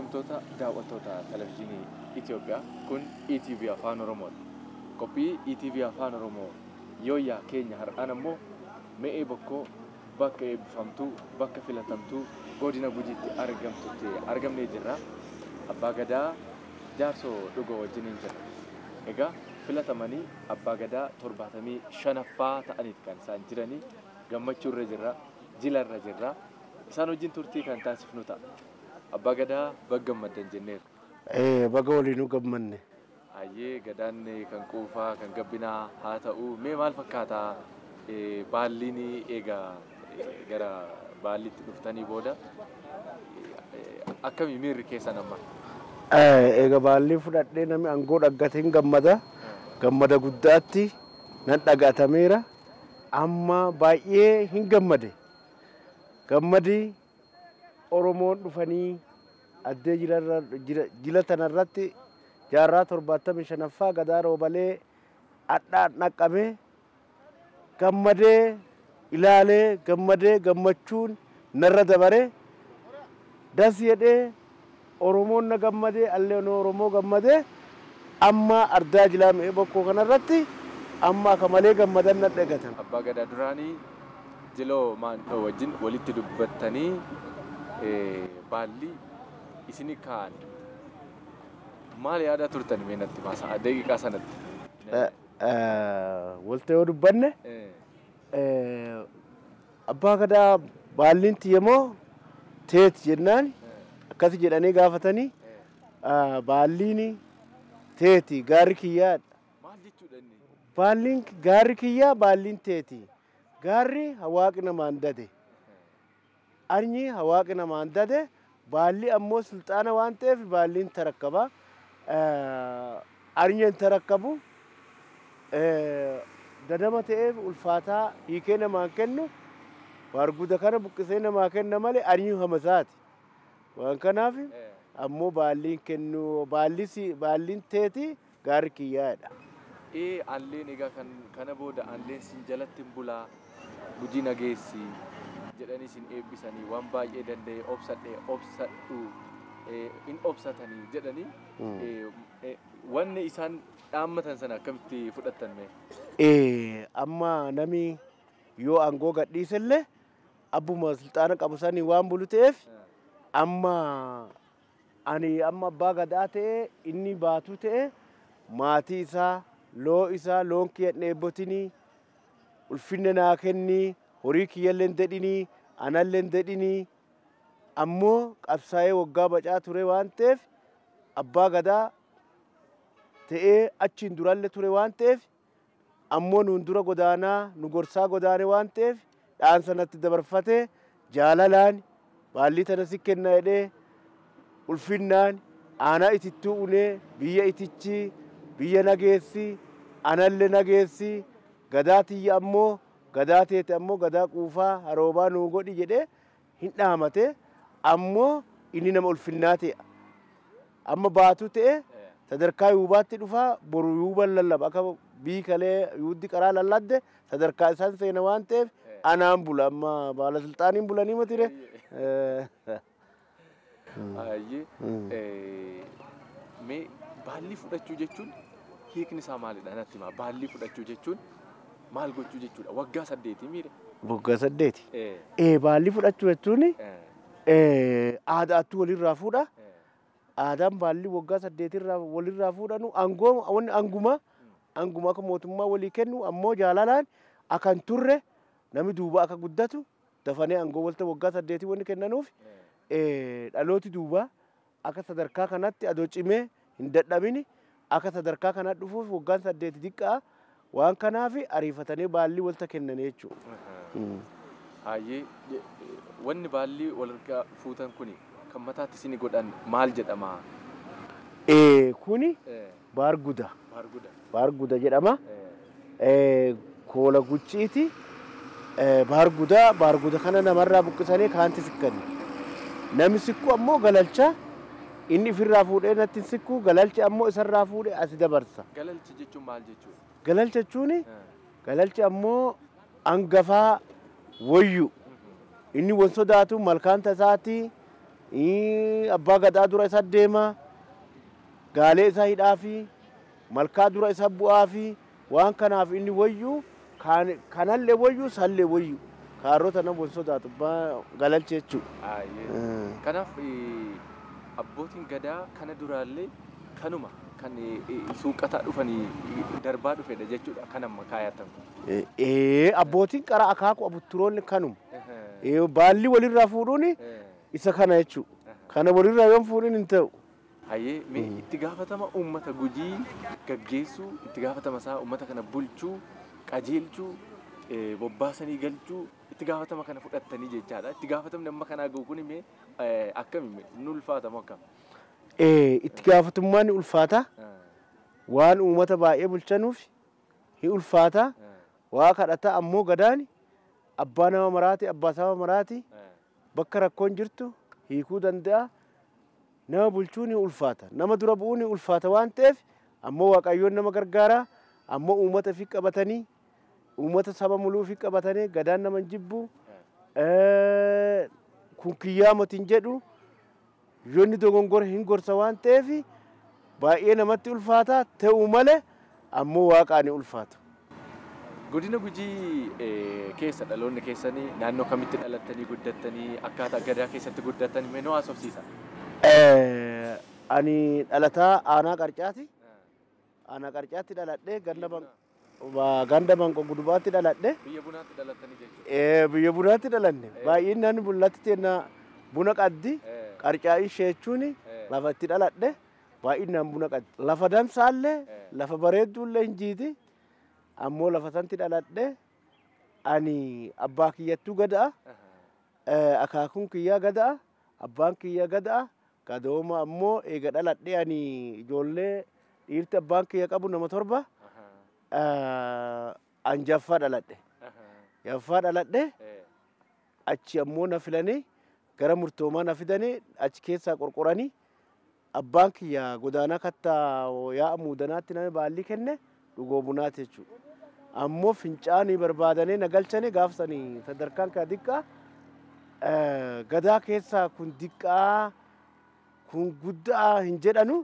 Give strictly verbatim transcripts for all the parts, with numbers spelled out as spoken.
kabajamtoota daawwattoota televezyiinii Itoophiyaa kun E T V Afaan Oromoodha. Qophii E T V Afaan Oromoo yooyaa keenya har'aan ammoo me'ee bokkoo bakka eebbifamtuu bakka filatamtuu godina Gujiitti argamtutti argamnee jirra. Abbaa Gadaa Jaarsoo Dhugoo wajjiniin jirra. Egaa filatamanii Abbaa Gadaa torbaatamii shanaffaa ta'aniiti kan isaan jiranii. Gammachuu irra jirra, jila irra jirra. Isaan wajjin turtii kan taasifnu ta'a. Abbaa Gadaa baga gammaddan jenneerra. Eh, baga waliinuu gammanne. Ayyee Gadaan kan quufaa kan gabbinaa haa ta'u mee maal fakkaata baalliin egaa gara baalliitti dhuftanii booda akkamii miirri keessan amma? Eh, egaa baalli fudhadhee namni aangoo dhaggatee hin gammada. Gammada guddaatti nan dhagatameera. Amma baay'ee hin gammade. Gammadi Oromoon dhufanii addee jila tanarratti jaarraa torbaatamii shanaffaa Gadaa Roobalee adhaa naqqabee gammadee ilaalee gammadee gammachuun narra dabare das jedhee Oromoon na gammadee alleen Oromoo gammadee amma ardaa jilaa me'ee bokkoo kanarratti amma akka malee gammadan na dhagatan. Abbaa Gadaa duraanii jiloo maandhoo wajjin walitti dubbattanii baalli isini kaan maal yaada turtan meenatti maasa daqiiqaa sanatti? Walta yoo dubbanne Abbaa Gadaa baalliin tiyyamoo teeti jennaan akkasi jedhanii gaafatanii baalliin teeti gaarri kiyyaadha. Maal jechuudha inni? Baalliin gaarri kiyyaa baalliin teeti. Gaarri hawaaqi namaan dade. Arnyi hawaaqi namaan dade. Baalli ammoo sulxaana waan ta'eef baalliin tarakkaba. Arnyeen tarakkabu dadama ta'eef ulfaataa hiikee namaan kennu barguda kana buqqisee namaa kenna malee arnyi hamasaati. Waan kanaaf ammoo baalliin kennu baalliin teeti gaarri kiyyaadha. Ee alleen egaa kana booda alleen sin jalatti hin bulaa Gujii nageessi jedhanii sin eebbisanii waan baay'ee danda'e obsadhee obsadhu in obsatanii jedhanii wanni isaan dhaammatan sana akkamitti fudhattan mee? Eh amma nami yoo aangoo gadhiisellee abbuma sulxaana qabu sanii waan bulu ta'eef amma ani amma Abbaa Gadaa ta'e inni baatu ta'e maatii isaa loo isaa loon kiyyan eebbotinii ulfinna naa kennii horii kiyyallee hin dedhinii anallee hin dedhinii ammoo qabsaa'ee waggaa bacaa ture waan ta'eef Abbaa Gadaa ta'ee achiin durallee ture waan ta'eef ammoo nuun dura godaanaa nu gorsaa godaane waan ta'eef dhaan sanatti dabarfatee jaalalaan baallii tana si kenna jedhee ulfinnaan aanaa itittuu unee biyya itichi biyya nageessi anallee nageessi Gadaa tiyya ammoo Gadaa teete ammoo Gadaa quufaa haroobaa nuu godhi jedhee hin dhaamate ammoo inni nama ulfinnaa ta'e amma baatu ta'e sadarkaa yuubaatti dhufaa boru yuuban lallaba akka bii kalee yuuddi qaraa lalladde sadarkaa isaan seena waan ta'eef anaan bula amma baala sulxaaniin bulanii matire. Mee baalli fudhachuu jechuun hiikni isaa maalidha natti himaa? Baalli fudhachuu jechuun maal gochuu jechuudha? Waggaa saddeetii miire? Waggaa saddeeti. Eh baalli fudhachuu jechuun aadaattuu walirraa fuudha. Aadaan baalli waggaa saddeetirraa walirraa fuudhanu aangoo wanni anguma anguma akka mootummaa walii kennu ammoo jaalalaan akan turre nami duuba akka guddatu dafanii aangoo walta waggaa saddeetii wanni kennanuuf dhalooti duuba akka sadarkaa kanatti adoo cimee hin dadhabini akka sadarkaa kanatti dhufuuf waggaan saddeeti diqqaa waan kanaaf ariifatanii baalli walta kennan jechuudha. Hayyee wanni baalli walirraa fuutan kuni kan mataatti isin godhan maal jedhama? Eh kuni baarguda. Baarguda. Baarguda jedhama. Eh koola gucciiti. Eh baarguda baarguda kana namarraa buqqisanii kaanti sikkani. Nami sikku ammoo galalcha inni ofirraa fuudhee natti sikku galalchi ammoo isarraa fuudhee asi dabarsa. Galalchi jechuun maal jechuudha? Galalcha jechuun galalchi ammoo angafaa wayyu inni won sodaatu malkaan tasaati abbaa gadaa dura isa deema gaalee isa hidhaa fi malkaa dura isa bu'aa fi waan kanaaf inni wayyu kanallee wayyu sallee wayyu kaarota nama wal sodaatu galalchee jechuudha. Kanaaf abbootiin gadaa kana duraallee kanuma kan suuqataa dhufanii darbaa dhufedha jechuudha kan amma kaayatamu. Abbootiin qara akaakuu abutturoonni kanuma. Baalli walirraa fuudhuun isa kana jechuudha. Kana walirraa yoon fuudhin hin ta'u. Hayyee mee itti gaafatama uummata Gujii gaggeessuu, itti gaafatama isaa uummata kana bulchuu, qajeelchuu, bobbaasanii galchuu, itti gaafatama kana fudhattanii jechaadha. Itti gaafatamni amma kanaa gahu kun mee akkami nu ulfaatamu akkam? Itti gaafatummaan ni ulfaata. Waan uummata baay'ee bulchanuuf ni ulfaata. Waa kadhata ammoo gadaan abbaa nama maraati, abbaa saba maraati bakka rakkoon jirtu hiikuu danda'a. Nama bulchuu ni ulfaata. Nama dura bu'uu ni ulfaata waan ta'eef ammoo Waaqayyoon nama gargaara. Ammoo uummata fi qabatanii uummata saba muluu fi qabatanii gadaan nama jibbu kun kiyyaa motiin jedhu yoonni dogongora hin gorsa waan ta'eef baay'ee namatti ulfaata ta'uu malee ammoo Waaqaan ulfaatu. Godina Gujii keessa dhaloonni keessanii naannoo kamitti dhalattanii guddattanii akkaataa gadaa keessatti guddattanii mee nu haasofsiisa? Ani dhalataa aanaa Qarcaati. Aanaa Qarcaatti dhaladhee ganda Banqoo Gudubaatti dhaladhee. Biyya bunaatti dhalattanii jechuudha? Biyya bunaatti dhalanne. Baay'inaan bullatti teenna buna qaddi. Qarcaa ishee jechuun lafa itti dhaladhe baay'inaan buna qaddi. Lafa damsaallee lafa bareedduullee hin jiiti. Ammoo lafa sanatti dhaladhe ani abbaa kiyyattuu gada'a. Akaakuun kiyyaa gada'a. Abbaan kiyya gada'a. Gadooma ammoo eega dhaladhe ani ijoollee dhiirti abbaan kiyya qabu nama torba. An jaffaa dhaladhe. Jaffaa dhaladhe achi ammoo na filanii gara murtoomaa na fidanii achi keessaa qorqoranii abbaan kiyya godaanaa kattaa yaa muudanaatti nama baalli kenne dhugoo bunaati jechuudha. Ammoo fincaanii barbaadanii na galchanii gaafsanii sadarkaan kaa diqqaa gadaa keessaa kun diqqaa kun guddaa hin jedhanu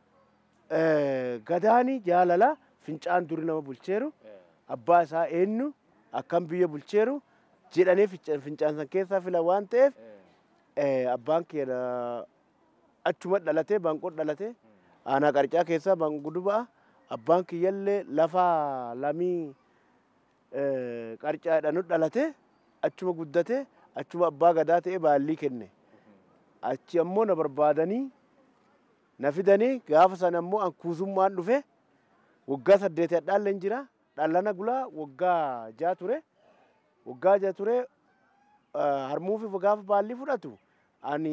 gadaani jaalala fincaan duri nama bulcheeru abbaa isaa eenyu akkam biyya bulcheeru jedhanii fincaan san keessaa fila waan ta'eef abbaan kiyya achuma dhalatee Banqoo dhalatee aanaa Qarcaa keessaa Banqoo Gudubaa abbaan kiyyallee lafa lamii Qarcaa jedhanu dhalatee achuma guddatee achuma abbaa gadaa ta'e baallii kenne. Achi ammoo na barbaadanii na fidanii gaafa sana ammoo an kuusummaan dhufe waggaa saddeeti dhaalleen jira. Dhallana gulaa waggaa jaa ture. Waggaa jaa ture harmuufi gaafa baallii fudhatu ani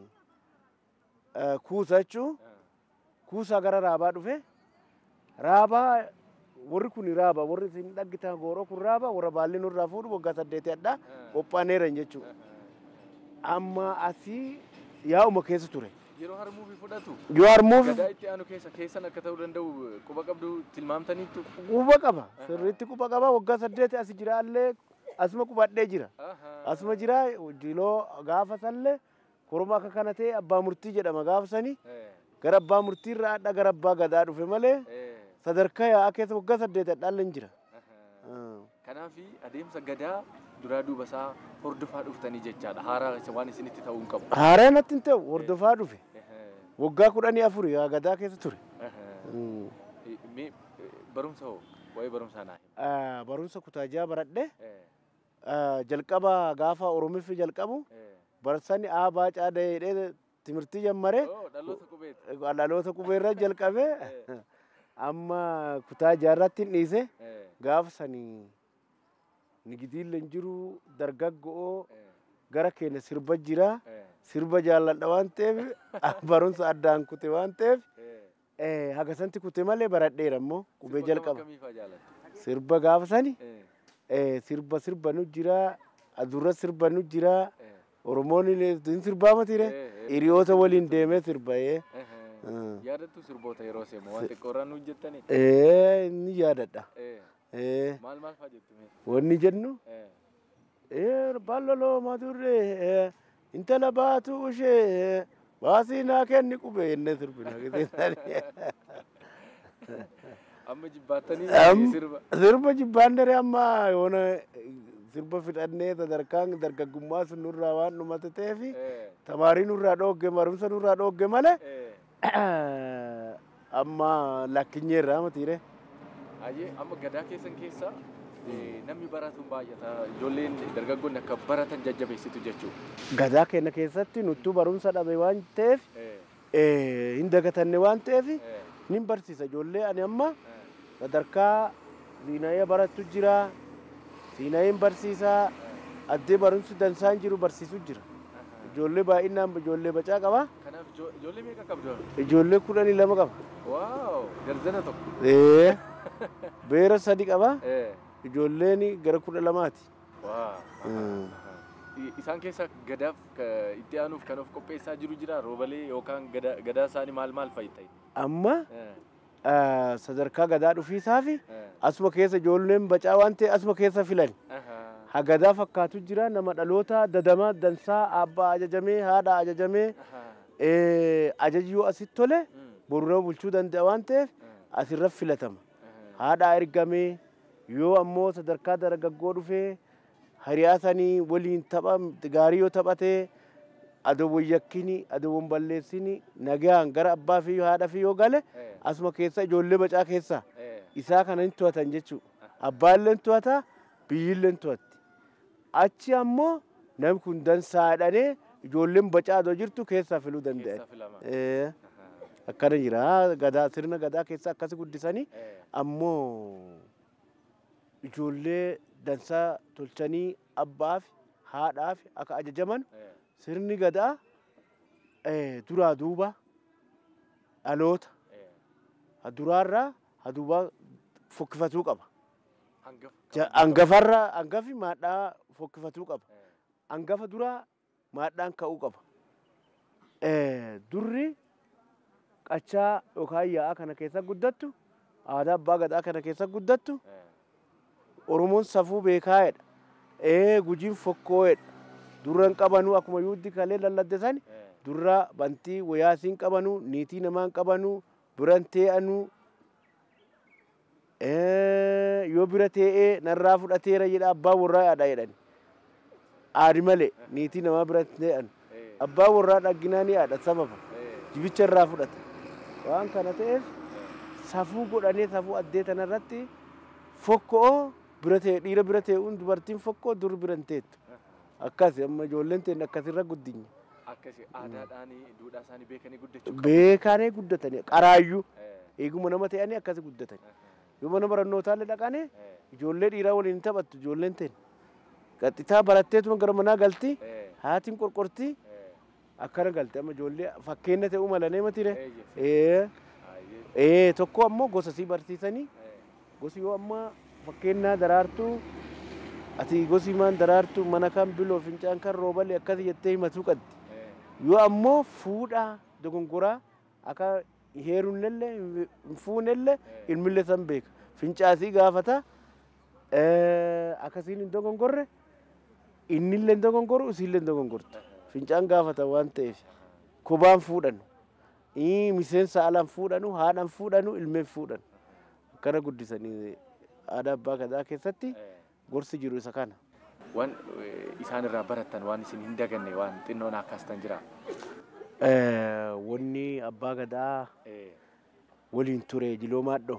kuusa jechuun kuusaa gara raabaa dhufe. Raabaa warri kun raaba warri isin dhaggitan gooroo kun raaba warra baalli nurraa fuudhu waggaa saddeeti adda qophaaneeran jechuudha. Amma asii yaa'uma keessa ture. Yeroo harmuufi fudhatu. Yoo harmuufi. Gadaa itti aanu keessa keessan akka ta'uu danda'u quba qabdu tilmaamtaniitu. Quba qaba. Sirriitti quba qaba waggaa saddeeti as jiraallee asuma qubadhee jira. Asuma jira diloo gaafa sallee koroma akka kana ta'e abbaa murtii jedhama gaafa sanii. Gara abbaa murtii irraa adda gara abbaa gadaa dhufe malee. Sadarkaa yaa'aa keessa waggaa saddeeti dhaalleen jira. Kanaaf adeemsa gadaa duraa duuba isaa hordofaa dhuftanii jechaadha. Haaraa waan isinitti ta'uu hin qabu. Haaraa natti hin ta'u hordofaa dhufe. Waggaa kudhanii afur yaa gadaa keessa ture. Barumsa hoo waa'ee barumsaa naa hima. Barumsa kutaa jaha baradhe. Jalqaba gaafa Oromiffi jalqabu barsiisaan aabaa caadaa jedhee timirtii jammaree. Dhaloota qubeerra jalqabee. Amma kutaa jaarratti hin dhiise gaafa sanii nigidiilleen jiru dargaggoo gara keenya sirba jira sirba jaalladha waan ta'eef barumsa addaan kute waan ta'eef hagasanti kute malee baradheera immoo qubee jalqaba sirba gaafa sani sirba sirba nu jira adurra sirba nu jira Oromoon sirbaa matire hiriyoota waliin deemee sirba'ee. Yaadattu sirboota yeroo seemu waan xiqqoorraa nu hojjettani? Ee ni yaadadha. Maal maal fa'aa jettu? Wanni jennu balloloo madurree intala baatu ishee baasii naa kenni qubee inni sirbina gisee amma jibbaatanii sirba sirba jibbaan dare amma yoona sirba fidhannee sadarkaan dargaggummaa sun nurraa waan dhumate ta'eefi tamaarii nurraa dhoogge barumsa nurraa dhoogge malee amma lakkinyeerraa matiire. Ayyee amma gadaa keessan keessa namni baratuun baay'ata ijoolleen dargaggoonni akka baratan jajjabeessitu jechuudha. Gadaa keenya keessatti nuttuu barumsa dhabe waan ta'eef hin dagatanne waan ta'eef nin barsiisa ijoollee ani amma sadarkaa siinayee barattu jira siinayeen barsiisaa addee barumsi dansaan jiru barsiisu jira ijoollee baay'inaan ijoollee bacaa qaba. Kanaaf ijoollee meeqa qabdu? Ijoollee kudhanii lama qaba. Waaw garzana tokko. Ee beera sadi qaba ijoolleen gara kudha lamaati. Waaw. Isaan keessa gadaaf itti aanuuf kan of qopheessaa jiru jira roobalee yookaan gadaa isaanii maal maal fayyadamu? Amma sadarkaa gadaa dhufiisaa fi asuma keessa ijoolleen bacaa waan ta'e asuma keessa filan. Ha gadaa fakkaatu jira nama dhaloota dadamaa dansaa abbaa ajajamee haadha ajajamee ajaji yoo asitti tole boruu bulchuu danda'a waan ta'eef asirra filatama. Haadha ergamee yoo ammoo sadarkaa dargaggoo dhufee hariyaasanii waliin tapha gaarii yoo taphatee adoowwan yakkini adoowwan balleessini nagaan gara abbaa fi haadha fi yoo gale asuma keessa ijoollee bacaa keessa isaa kana hin to'atan jechuudha. Abbaalleen to'ata biyyilleen to'atti. Achi ammoo namni kun dansaa jedhanii ijoolleen bacaa adoo jirtu keessaa filuu danda'an. Akkana jira gadaa sirna gadaa keessa akkasi guddisanii ammoo ijoollee dansaa tolchanii abbaaf haadhaaf akka ajajaman sirni gadaa duraa duuba dhaloota duraarraa haduubaa fokkifatuu qaba. Hangafarraa hangafi maadhaa fokkifatuu qaba. Hangafa duraa maadhaan ka'uu qaba. Durri qachaa yookaan yaa'aa kana keessa guddattu aadaa abbaa gadaa kana keessa guddattu Oromoon safuu beekaa'edha. Ee gujiin fokkoo'edha. Durran qabanuu akkuma yuuddi kalee lalladde sani durra bantii wayaasiin qabanuu niitii namaan qabanuu biran tee'anuu yoo bira tee'ee narraa fudhateera jedha abbaa warraa yaadha jedhani. Aadi malee niitii namaa bira tee'an abbaa warraa dhagginaa ni yaadha sababa jibicha irraa fudhata. Waan kana ta'eef safuu godhanee safuu addee tanarratti fokkoo bira ta'e dhiira bira ta'uun dubartiin fokkoo dur biran teettu. Akkasi amma ijoolleen ta'e akkasirra guddinye. Akkasi aadaadhaan duudhaa isaanii beekanii guddachuu qabu. Beekanii guddatanii qaraayyuu eeguma nama ta'anii akkasi guddatanii. Yoo mana barannootaa dhaqanii ijoollee dhiiraa waliin taphattu ijoolleen ta'e. Qaxxitaa baratteetuma gara manaa galti haatiin qorqortii akkana galte amma ijoollee fakkeenya ta'uu malanii matire. Ee tokko ammoo gosa sii barsiisanii gosi yoo amma fakkeenya daraartuu ati gosi maan daraartuu mana kan biloo fincaan kan roobalee akkasi jettee himatuu qabdi. Yoo ammoo fuudhaa dogongoraa akka heerunillee fuunillee ilmillee san beeka. Fincaasii gaafata akkasiin hin dogongorre innillee hin dogongoru isiillee hin dogongortu. Fincaan gaafata waan ta'eef kophaan fuudhanu miseensa alaan fuudhanu haadhaan fuudhanu ilmeen fuudhanu akkana guddisanii aadaa abbaa gadaa keessatti gorsi jiru isa kana. Waan isaan irraa baratan waan isin hin daganne waan xinnoon akkasitan jira. Wanni abbaa gadaa waliin ture jiloo maadhoo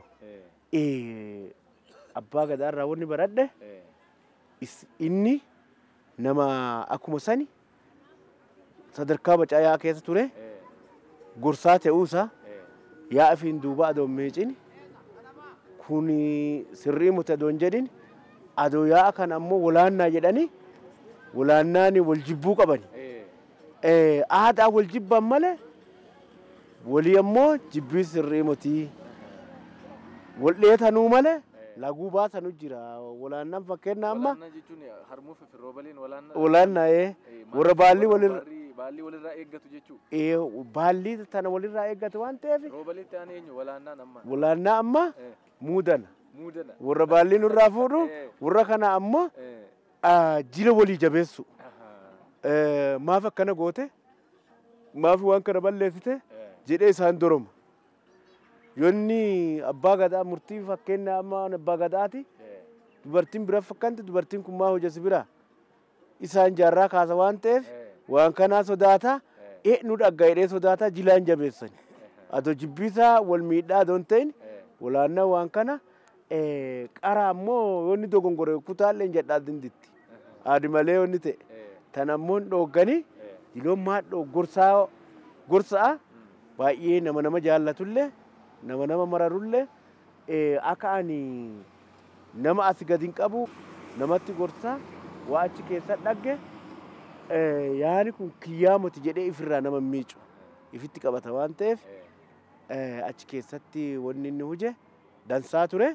abbaa gadaa irraa wanni baradhe inni nama akkuma sani sadarkaa bacaa yaa keessa ture gorsaa ta'uusaa yaa fi duuba adoon meecini kun sirrii muta adoon jedhin adoo yaa kan ammoo walaannaa jedhanii walaannaan wal jibbuu qabani. Aadaa wal jibban malee walii ammoo jibbii sirrii mutii wal dheetanuu malee laguu baasanu jira. Walaannaan fakkeenya amma walaannaa warra baallii walirra baalli walirraa eeggatu jechuudha. Baalli tana walirraa eeggatu waan ta'eef roobalee ta'an eenyu walaannaan amma walaannaa amma muudana. Warra baalli nurraa fuudhu warra kana ammoo jila walii jabeessu. maaf akkana goote maaf waan kana balleessite jedhee isaan doroma. Yoonni abbaa gadaa murtii fakkeenya amma abbaa gadaati dubartiin bira fakkaante dubartiin kun maa hojjesi bira isaan jaarraa kaasa waan ta'eef waan kanaa sodaata ee nu dhagga jedhee sodaata jilaan jabeessan. Ado jibbisaa wal miidhaa doon ta'in walaannaa waan kana qara ammoo yoonni dogongore kutaallee jedhaa dinditti. Adi malee yoonni ta'e tan ammoo dhoogganii jiloon maadhoo gorsaa gorsaa baay'ee nama nama jaallatullee nama nama mararullee akka ani nama asi gadi hin qabu namatti gorsaa waa achi keessa dhagge yaani kun kiyyaa moti jedhee ifirraa nama miicu ifitti qabata waan ta'eef achi keessatti wanni inni huje dansaa ture.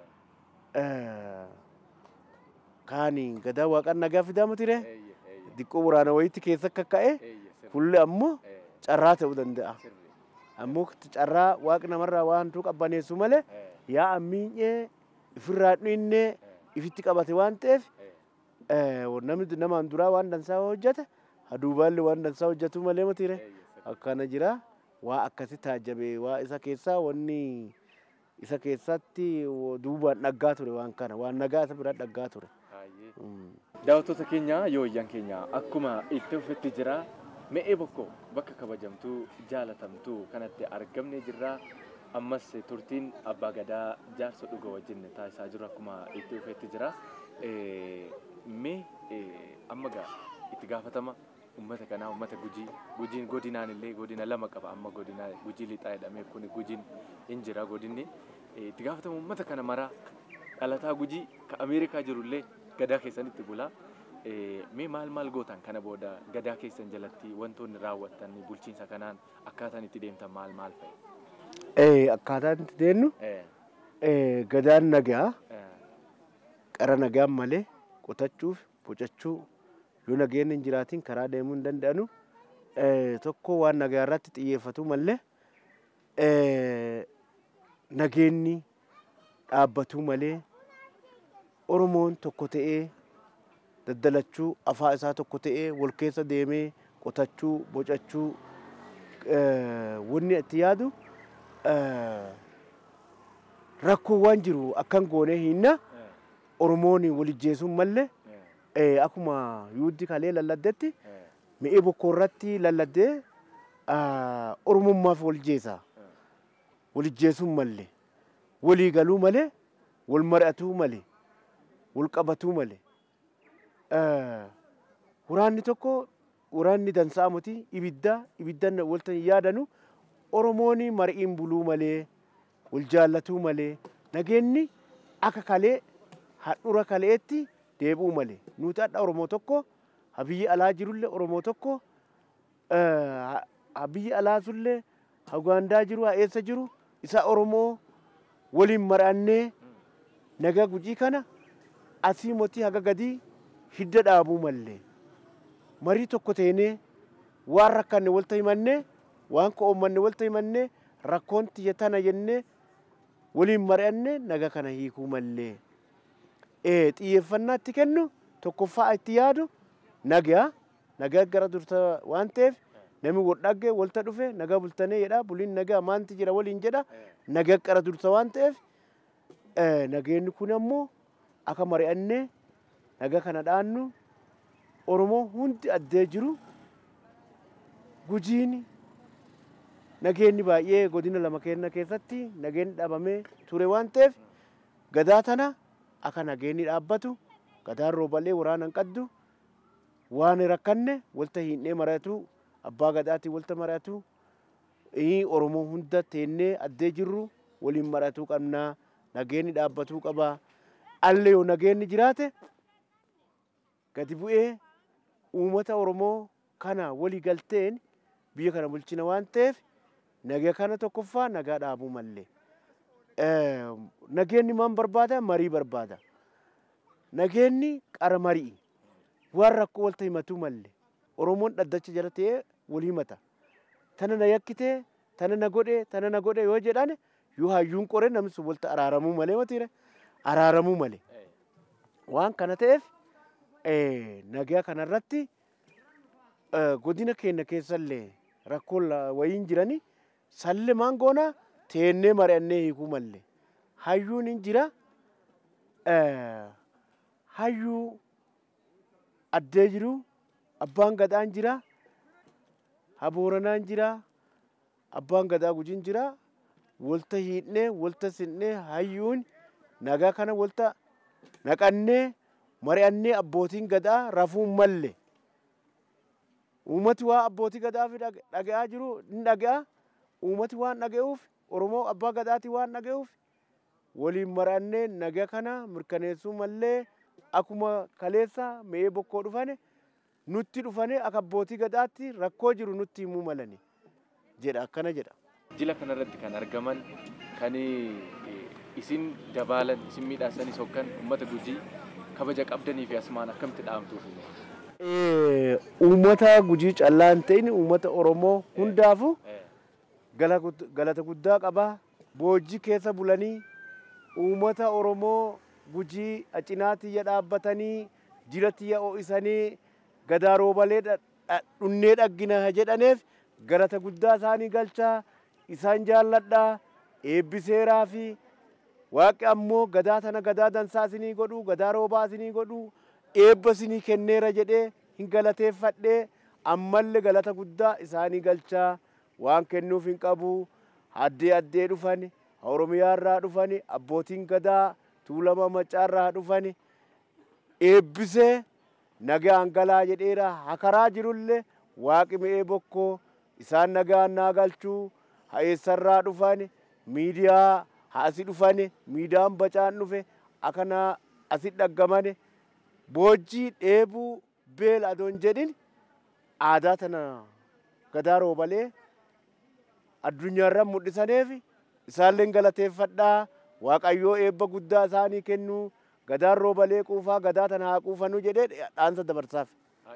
Kaani gadaa waaqan nagaa fidaa mutire diqqoo waraana wayitti keessa kakka'e kulli ammoo carraa ta'uu danda'a. Ammoo carraa waaqni namarraa waan tu qabbaneessu malee yaa ammiinyee ifirraa dhinnee ifitti qabate waan ta'eef namni namaan duraa waan dansaa hojjete haduubaalli waan dansaa hojjetu malee mutire akkana jira. Waa akkasi taajabee waa isa keessaa wanni isa keessatti duubaan dhaggaa ture waan kana waan nagaa isa bira dhaggaa ture. Daawwattoota keenya yooyyan keenya akkuma itti uffitti jira me'ee bokko bakka kabajamtuu jaalatamtuu kanatti argamne jirra. Ammas turtiin abbaa gadaa jaarsa dhuga wajjin taasisaa jiru akkuma itti uffitti jira. Mee amma gaa itti gaafatama ummata kanaa ummata gujii gujiin godinaan illee godina lama qaba amma godina gujii lixaa jedhamee kun gujiin hin jira godinni itti gaafatama ummata kana maraa dhalataa gujii ka Ameerikaa jirullee gadaa keessanitti bulaa. Mee maal maal gootan kana booda gadaa keessan jalatti wantoonni raawwatan bulchiinsa kanaan akkaataan itti deemtan maal maal fa'i? Akkaataan itti deemnu gadaan nagaa qara nagaan malee qotachuuf bocachuu yoo nageenni hin jiraatin karaa deemuu hin danda'anu tokko waan nagaa irratti xiyyeeffatu malee nageenni dhaabbatu malee Oromoon tokko ta'ee daddalachuu afaa isaa tokko ta'ee wal keessa deemee qotachuu bocachuu wanni itti yaadu rakkoo waan jiru akkan goonee hinna Oromoon walijjeesuun malee akkuma yuuddi kalee lalladdetti mi'ee bokkoo irratti lalladdee Oromummaaf walijjeesa walijjeesuun malee walii galuu malee wal mari'atuu malee wal qabatuu malee waraanni tokko waraanni dansaa miti ibidda ibiddan walta yaadanu Oromoon mari'iin buluu malee wal jaallatuu malee nageenni akka kalee hadhura kaleetti deebuu malee nuti adda Oromoo tokko habiyyi alaa jirullee Oromoo tokko habiyyi alaa sullee Ugaandaa jiru eessa jiru isa Oromoo waliin mari'annee nagaa gujii kana asii motii haga gadii hidda dhaabuu malee marii tokko teenee waan rakkanne walta himannee waan ko'oommanne walta himannee rakkoon tiyya tana jennee waliin mari'annee nagaa kana hiikuu malee xiyyeeffannaa itti kennu tokkoffaa itti yaadu nagaa nagaa gara dursa waan ta'eef namni wal dhagge walta dhufe nagaa bultanee jedha buliin nagaa maanti jira waliin jedha nagaa gara dursa waan ta'eef nageenni kun ammoo akka mari'annee nagaa kana dhaannu Oromoo hundi addee jiru gujiin nageenni baay'ee godina lama kenna keessatti nageenni dhabamee ture waan ta'eef gadaa tana akka nageenni dhaabbatu gadaan roobalee waraanan qaddu waan rakkanne walta hinnee mari'atu abbaa gadaatii walta mari'atu Oromoo hunda teennee addee jirru waliin mari'atuu qabnaa nageenni dhaabbatuu qaba. Alle yoo nageenni jiraate gadi bu'ee uummata Oromoo kana walii galteen biyya kana bulchina waan ta'eef nagaa kana tokkoffaa nagaa dhaabuu malee nageenni maan barbaada marii barbaada nageenni qara marii waan rakkoo walta himatu malee Oromoon dhaddacha jala ta'ee walii himata tana na yakkite tana na godhe tana na godhe yoo jedhan yoo hayyuun qoree namni walta araaramuu malee matiire araaramuu malee waan kana ta'eef nagaa kanarratti godina keenya keessallee rakkoon wayiin jirani salle maangoona teennee mari'annee hiikuu malle hayyuun hin jira hayyuu addee jiru abbaan gadaan jira habooranaan jira abbaan gadaa gujiin jira walta hiidhnee walta sinnee hayyuun nagaa kana walta naqannee mari'annee abbootiin gadaa rafuun malle uumati waa abbootii gadaa fi dhaga'aa jiru hin dhaga'a uumati waan dhaga'uuf oromoo abbaa gadaati waan dhaga'uuf waliin mari'annee nagaa kana mirkaneessuu mallee akkuma kaleessa mee bokkoo dhufane nutti dhufane akka abbootii gadaatti rakkoo jiru nutti himuu malani jedha akkana jedha. Jila kanarratti kan argaman kan isin dabalan isin miidhaasanis hokkan uummata Gujii kabaja qabdanii fi asmaan akkamitti dhaamtuuf? Uummata Gujii callaa hin ta'in uummata Oromoo hundaafu galata guddaa qaba. Boojii keessa bulanii uummata Oromoo Gujii acinaatiyya dhaabbatanii jiratiyya ho'isanii gadaa roobalee dhunnee dhaggina jedhaneef galata guddaa isaanii galchaa isaan jaalladhaa eebbiseeraa fi waaqi ammoo gadaa tana gadaa dansaa isinii godhu gadaa roobaa isinii godhu eebba isinii kenneera jedhee hin galateeffadhee ammallee galata guddaa isaanii galchaa waan kennuuf hin qabu addee addee dhufani Oromiyaarraa dhufani abbootiin gadaa Tuulama Macaarraa dhufani eebbisee nagaan galaa jedheera hakaraa jirullee waaqi mi'ee bokkoo isaan nagaan naa galchuu ha'eessarraa dhufani miidiyaa haasi dhufani miidiyaan bacaan dhufe akana asi dhaggamane boojii dheebuu beela adoon jedhin aadaa tana gadaa roobalee addunyaarra mul'isaneef isaalleen galateeffadhaa waaqayyoo eebba guddaa isaanii kennuu gadaan roobalee quufaa gadaa tana haa quufanuu jedhee dhaansa dabarsaaf.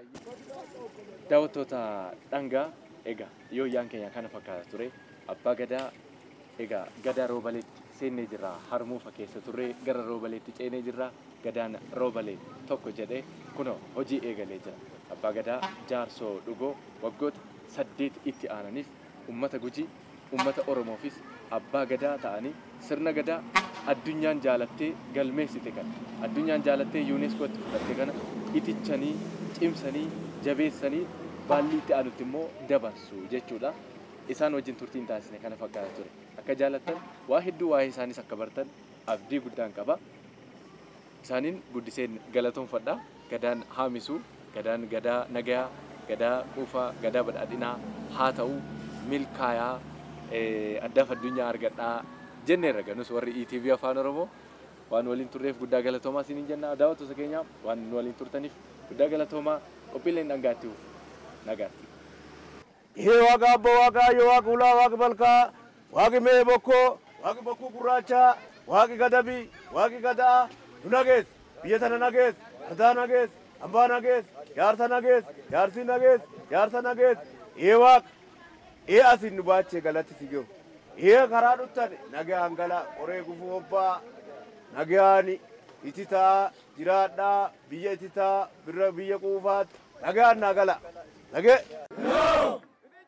Daawwattoota dhangaa egaa yooyyaan keenya kana fakkaata ture abbaa gadaa egaa gadaa roobaleetti seennee jirra harmuufa keessa turre gara roobaleetti ceenee jirra gadaan roobalee tokko jedhee kunoo hojii eegalee jira abbaa gadaa jaarsoo dhugoo waggoota saddeet itti aananiif ummata Gujii ummata Oromoofis abbaa gadaa ta'anii sirna gadaa addunyaan jaalattee galmeessite kan addunyaan jaalattee yuuneeskootti fudhatte kana itichanii cimsanii jabeessanii baalli itti aanutti immoo dabarsu jechuudha. Isaan wajjin turtiin taasisne kana fakkaata ture. Akka jaalattan waa hedduu waa'ee isaanis akka bartan abdii guddaan qaba. Isaanin guddiseen galatoonfadha. Gadaan haamisu, gadaan gadaa nagayaa, gadaa quufaa, gadaa badhaadhinaa haa ta'u milkaayaa addaaf addunyaa argadhaa jenneerra ganus warri E T V Afaan Oromoo waan waliin turreef guddaa galatoomaa isiniin jenna. Daawwattoota keenya waan waliin turtaniif guddaa galatoomaa qophiileen dhangaattiif nagaatti. Hee waaqa abbaa waaqaa yoo waaqa ulaa waaqa balkaa waaqi mee bokkoo waaqi bokkuu gurraachaa waaqi gadabii waaqi gadaa nu nagees biyya tana nagees gadaa nagees abbaa nagees yaarsa nagees yaarsi nagees yaarsa nagees hee waaqa hee asin nu baachee galatti si jiru hee karaa dhuttan nagaan gala qoree gufuu obbaa nagaan ititaa jiraadhaa biyya ititaa birra biyya quufaatti nagaan naa gala nagee.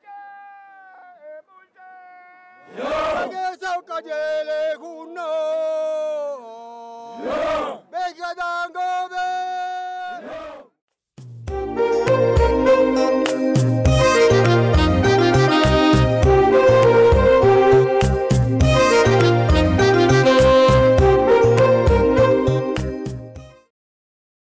Yo! Nage sauka jele kuno.